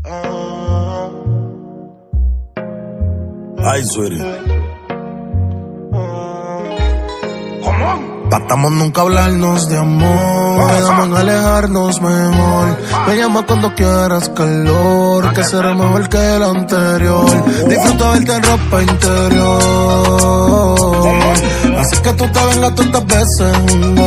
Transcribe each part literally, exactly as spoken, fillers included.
Ay, sweetie. Tratamos nunca hablarnos de amor, quedamos en alejarnos mejor. Me llama cuando quieras calor, que será mejor que el anterior. Disfruta verte en ropa interior, así que tú te vengas tantas veces un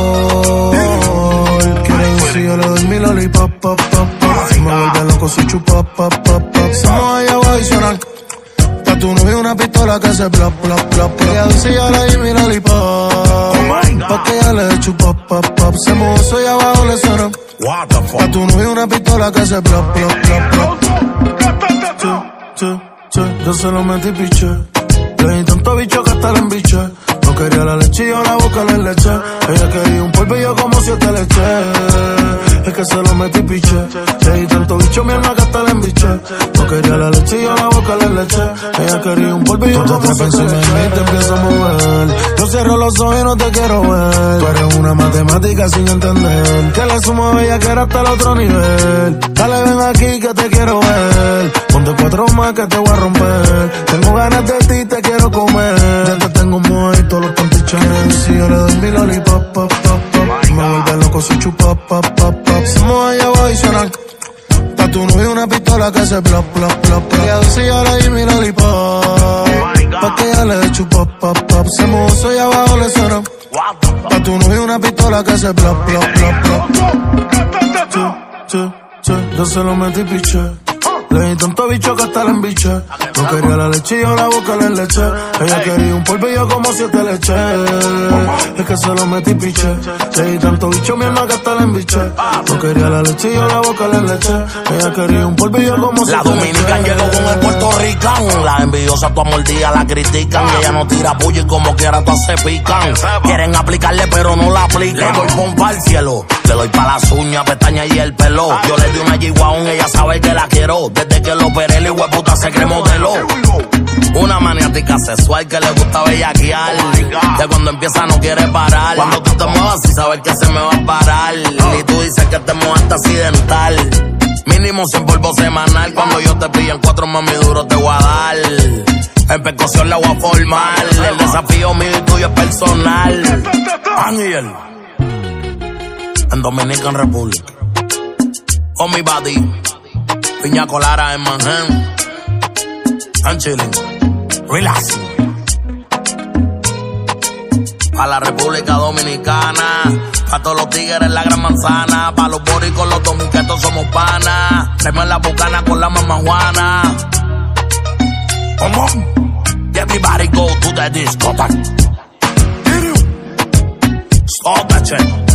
gol. Quiero decir, yo le doy mi lollipop, pop, pop, pop. Si me vuelve loco, soy chupa, pop, pop, pop. Somos allá abajo y suenan. Pa' tu novio una pistola que se plop, plop, plop. Ella dice, yo le doy mi lollipop, pa' que ella le chupa, pop, pop. Se mojó, soy abajo, le suena. Pa' tu novio una pistola que se plop, plop, plop, plop. Che, che, che, yo se lo metí piche. Le di tanto bicho que hasta la embiché. No quería la leche y yo la boca le leche. Ella quería un polvillo como siete leche. Es que se lo metí piche. Le di tanto bicho mi alma que hasta la embiché. No quería la leche y yo la boca le leche. Ella quería un polvillo como siete leche. Tú te trepas encima y te empiezo a mover. Yo cierro los ojos y no te quiero ver. Tú eres una matemática sin entender. Que la suma bella que era hasta el otro nivel. Dale, ven aquí que te quiero ver. Ponte cuatro más que te voy a romper. Tengo ganas de ti, te quiero comer. Ya te tengo mojito los pantichones. Si yo le doy mi lollipop, pop, pop, pop. Me vuelve loco si chupa, pop, pop, pop. Somos allá abajo y suenan. Pa' tu novio una pistola que se plop, plop, plop, plop. Ella dice yo le doy mi lollipop, pa' que ella le chupa, pop, pop. Se mojó, soy abajo, le suena. Pa' tu novio una pistola que se plop, plop, plop, plop. Che, che, che, yo se lo metí piche. Le di tanto bicho que hasta la embiché. No quería la leche y yo la boca le leche. Ella quería un polvillo como siete leche. Es que se lo metí piche. Le di tanto bicho mi alma que hasta la embiché. No quería la leche y yo la boca le leche. Ella quería un polvillo como siete leche. La dominicana llegó con el puertorricano. Las envidiosas tu amor día la critican. Ella no tira puya y como quiera todas se pican. Quieren aplicarle pero no la aplican. Le doy pompa al cielo. Le doy pa' las uñas, pestañas y el pelo. Yo le di una G-Wagon, ella sabe que la quiero. Desde que lo operé, el hueputa se cree modelo. Una maniática sexual que le gusta bellaquear. Que cuando empieza no quiere parar. Cuando tú te muevas y sabes que se me va a parar. Y tú dices que te mojaste accidental. Mínimo sin polvo semanal. Cuando yo te pillo en cuatro, mami, duro te voy a dar. En percusión la voy a formar. El desafío mío y tuyo es personal. Ángel en Dominican Republic. Con mi body. Piña colada en Manhattan. I'm chilling. Relax. Pa' la República Dominicana. Pa' todos los tigres en la gran manzana. Pa' los boricos, los dominicanos somos panas. Traemos la bucana con la mamá Juana. Come on. Everybody go to the discotheque. Stop that shit.